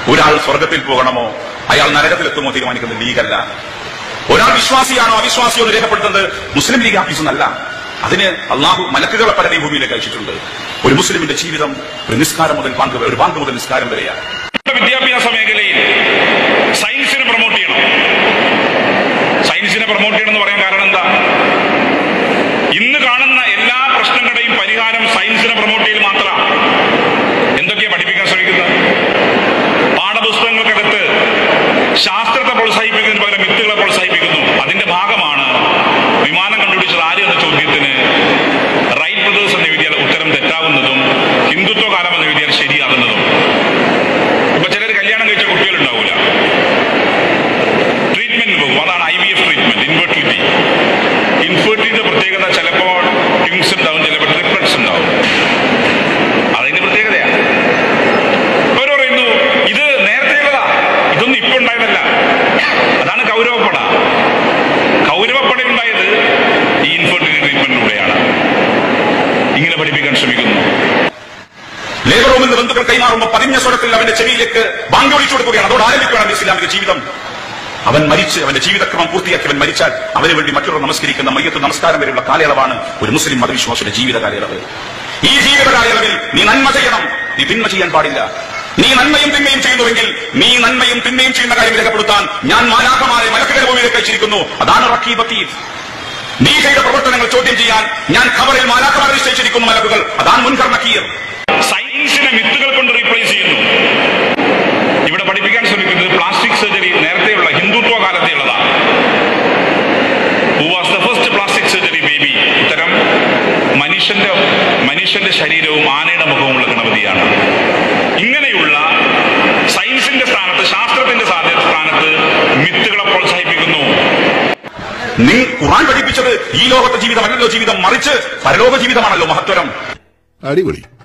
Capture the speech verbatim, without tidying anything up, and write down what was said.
ഒരാൾ സ്വർഗത്തിൽ പോകണമോ അയാൾ നരകത്തിലെത്തുമോ തീരുമാനിക്കുന്നത് ലീഗല്ല. ഒരാൾ വിശ്വാസിയാണോ അവിശ്വാസിയോ എന്ന് രേഖപ്പെടുത്തുന്നത് മുസ്ലിം ലീഗ് ആഫീസൊന്നല്ല. അതിന് അള്ളാഹു മലക്കുകളെ പലരെയും ഭൂമിയിലേക്ക് അയച്ചിട്ടുണ്ട്. ഒരു മുസ്ലിമിന്റെ ജീവിതം ഒരു നിസ്കാരം മുതൽ ബാങ്ക് ഒരു ബാങ്ക് മുതൽ നിസ്കാരം വരെയാണ്. വിദ്യാഭ്യാസ മേഖലയിൽ സയൻസിനെ പ്രൊമോട്ട് ചെയ്യണം. സയൻസിനെ പ്രൊമോട്ട് ചെയ്യണം എന്ന് പറയാൻ കാരണം എന്താ? ഇന്ന് കാണുന്ന എല്ലാ പ്രശ്നങ്ങളുടെയും പരിഹാരം സയൻസിനെ പ്രൊമോട്ട് ചെയ്യൽ മാത്രമാണ്. എന്തൊക്കെയാ പഠിപ്പിക്കാൻ ശ്രമിക്കുന്നത്? പാഠപുസ്തകങ്ങൾക്കകത്ത് ശാസ്ത്രത്തെ പ്രോത്സാഹിപ്പിക്കുന്നതിന് പകരം മിത്തുകളെ പ്രോത്സാഹിപ്പിക്കുന്നു. അതിന്റെ ഭാഗമാണ് വിമാനം കണ്ടുപിടിച്ചത് ആര് എന്ന ചോദ്യത്തിന് റൈറ്റ് ബ്രദേഴ്സ് എന്ന് എഴുതിയാൽ ഉത്തരം തെറ്റാവുന്നതും ഹിന്ദുത്വ കാലം എന്ന് എഴുതിയാൽ ശരിയാകുന്നതും. ഇപ്പൊ ചിലർ കല്യാണം കഴിച്ച കുട്ടികളുണ്ടാവൂല, ട്രീറ്റ്മെന്റ് പോകും. അതാണ് I V F treatment, infertility. ഇൻഫെർട്ടിലിറ്റിയുടെ പ്രത്യേകത ചിലപ്പോൾ ട്വിൻസ് ഉണ്ടാവും, ചിലപ്പോൾ ട്രിപ്ലറ്റ്സ് ഉണ്ടാവും. അതിന്റെ പ്രത്യേകതയാണ്. അവർ പറയുന്നു ഇത് നേരത്തെയുള്ളതാ, ഇതൊന്നും ഇപ്പൊ ഉണ്ടായതല്ല. അതാണ് കൗരവപ്പട. കൗരവപ്പട ഉണ്ടായത് ഈ ഇൻഫെർട്ടിലിറ്റി ട്രീറ്റ്മെന്റിലൂടെയാണ്. ഇങ്ങനെ പഠിപ്പിക്കാൻ ശ്രമിക്കുന്നു. ലേബർ റൂമിൽ നിന്ന് ബന്ധുക്കൾ കൈമാറുമ്പോൾ പതിഞ്ഞ സ്വരത്തിൽ അവന്റെ ചെവിയിലേക്ക് ബാങ്ക് വിളിച്ചു കൊടുക്കുകയാണ്. അതോട് ആരംഭിക്കുകയാണ് ഇസ്ലാമിക ജീവിതം. അവൻ മരിച്ച് അവന്റെ ജീവിതക്രമം പൂർത്തിയാക്കി അവൻ മരിച്ചാൽ അവന് വേണ്ടി മറ്റുള്ളവർ നമസ്കരിക്കുന്ന മയ്യത്ത് നമസ്കാരം വരെയുള്ള കാലയളവാണ് ഒരു മുസ്ലിം മതവിശ്വാസിയുടെ ജീവിത കാലയളവ്. ഈ ജീവിത കാലയളവിൽ നീ നന്മ ചെയ്യണം, നീ തിന്മ ചെയ്യാൻ പാടില്ല. നീ നന്മയും തിന്മയും ചെയ്യുന്നുവെങ്കിൽ നീ നന്മയും തിന്മയും ചെയ്യുന്ന കാര്യം രേഖപ്പെടുത്താൻ ഞാൻ മാലാഖമാരെ മലക്കുകളുടെ ഭൂമിയിലേക്ക് അയച്ചിരിക്കുന്നു. അതാണ് റഖീബ് അതീദ്. നീ ചെയ്ത പ്രവർത്തനങ്ങൾ ചോദ്യം ചെയ്യാൻ ഞാൻ ഖബറിൽ മാലാഖമാരെ നിശ്ചയിച്ചിരിക്കുന്നു മലക്കുകൾ. അതാണ് മുൻകർ നക്കീർ. സയൻസിനെ മിത്തുകൾ കൊണ്ട് റീപ്ലേസ് ചെയ്യുന്നു. ഇവിടെ പഠിപ്പിക്കാൻ ശ്രമിക്കുന്നത് പ്ലാസ്റ്റിക് സർജറി നേരത്തെയുള്ള ഹിന്ദുത്വ കാലത്തെയുള്ളതാണ്. Who was the first plastic surgery baby? ഉത്തരം മനുഷ്യന്റെ മനുഷ്യന്റെ ശരീരവും ആനയുടെ മുഖവുമുള്ള ഗണപതിയാണ്. ഇങ്ങനെയുള്ള സയൻസിന്റെ സ്ഥാനത്ത് ശാസ്ത്രത്തിന്റെ സ്ഥാനത്ത് മിത്തുകളെ പ്രോത്സാഹിപ്പിക്കുന്നു. നീ ഖുർആൻ പഠിപ്പിച്ചത് ഈ ലോകത്തെ ജീവിതമല്ലല്ലോ ജീവിതം, മറിച്ച് പരലോക ജീവിതമാണല്ലോ മഹത്വരം. അടിപൊളി.